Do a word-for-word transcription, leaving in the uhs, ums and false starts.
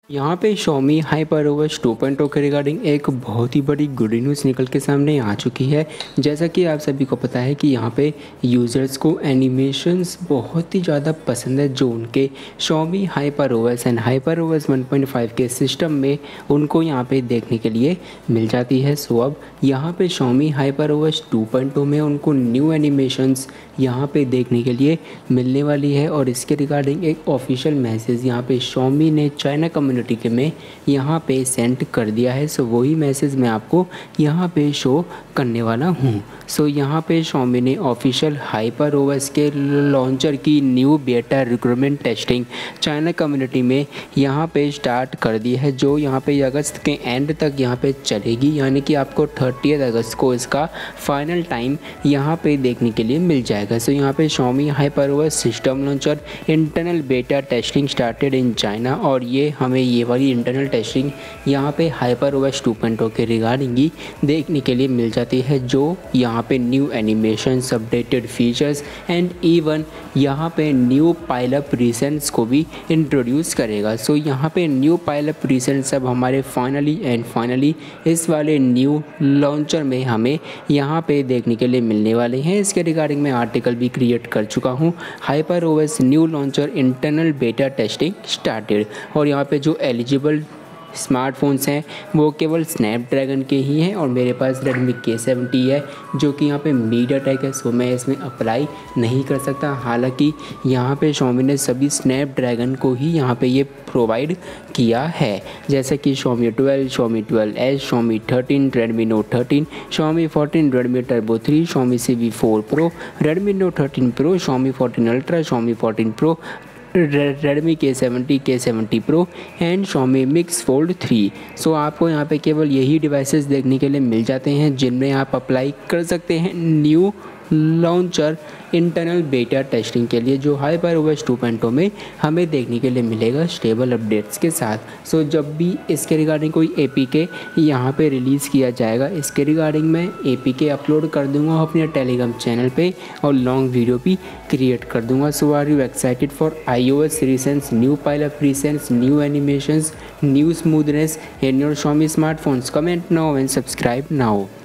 यहाँ पे Xiaomi HyperOS two point O के रिगार्डिंग एक बहुत ही बड़ी गुड न्यूज़ निकल के सामने आ चुकी है। जैसा कि आप सभी को पता है कि यहाँ पे यूज़र्स को एनिमेशंस बहुत ही ज़्यादा पसंद है जो उनके Xiaomi HyperOS and HyperOS one point five के सिस्टम में उनको यहाँ पे देखने के लिए मिल जाती है। सो अब यहाँ पे Xiaomi HyperOS two point O में उनको न्यू एनिमेशंस यहाँ पे देखने के लिए मिलने वाली है और इसके रिगार्डिंग एक ऑफिशियल मैसेज यहाँ पे Xiaomi ने चाइना कम्युनिटी के में यहाँ पे सेंड कर दिया है। सो वही मैसेज मैं आपको यहाँ पे शो करने वाला हूँ। सो यहाँ पे Xiaomi ने ऑफिशियल HyperOS के लॉन्चर की new beta recruitment testing China community में यहाँ पे स्टार्ट कर दी है, जो यहाँ पे अगस्त के एंड तक यहाँ पे चलेगी, यानी कि आपको थर्टियथ अगस्त को इसका फाइनल टाइम यहाँ पे देखने के लिए मिल जाएगा। सो यहाँ पे Xiaomi HyperOS system launcher internal beta testing started in China, और ये हमें ये वाली इंटरनल टेस्टिंग यहाँ पे HyperOS टू पॉइंट ओ के रिगार्डिंग ही देखने के लिए मिल जाती है, जो यहाँ पे new animations, updated features and even यहाँ पे न्यू पाइलअप रीसेंट्स को भी इंट्रोड्यूस करेगा। सो यहाँ पे न्यू पाइलअप रीसेंट्स अब हमारे फाइनली एंड फाइनली इस वाले न्यू लॉन्चर में हमें यहाँ पे देखने के लिए मिलने वाले हैं। इसके रिगार्डिंग मैं आर्टिकल भी क्रिएट कर चुका हूँ, HyperOS new launcher internal beta testing started. और यहाँ पे जो एलिजिबल स्मार्टफोन्स हैं वो केवल स्नैपड्रैगन के ही हैं और मेरे पास रेडमी के सेवेंटी है जो कि यहाँ पे मीडियाटेक है, सो मैं इसमें अप्लाई नहीं कर सकता। हालांकि यहाँ पे Xiaomi ने सभी स्नैपड्रैगन को ही यहाँ पे ये प्रोवाइड किया है, जैसे कि Xiaomi twelve, Xiaomi twelve S, Xiaomi thirteen, Redmi Note thirteen, Xiaomi fourteen, Redmi Turbo three, Xiaomi C V four Pro, Redmi Note thirteen Pro, Xiaomi fourteen Ultra, Xiaomi fourteen Pro, Redmi K seventy, K seventy pro and Xiaomi Mix Fold three. So आपको यहाँ पे केवल यही devices देखने के लिए मिल जाते हैं जिनमें आप अप्लाई कर सकते हैं new launcher internal beta testing के लिए, जो HyperOS टू पॉइंट ओ में हमें देखने के लिए मिलेगा स्टेबल अपडेट्स के साथ। सो जब भी इसके रिगार्डिंग कोई ए पी के यहाँ पे रिलीज़ किया जाएगा, इसके रिगार्डिंग मैं ए पी के अपलोड कर दूंगा अपने टेलीग्राम चैनल पे और लॉन्ग वीडियो भी क्रिएट कर दूंगा। So are you excited for iOS recents, new pile up recents, new animations, new smoothness in your Xiaomi smartphones? Comment now and subscribe now.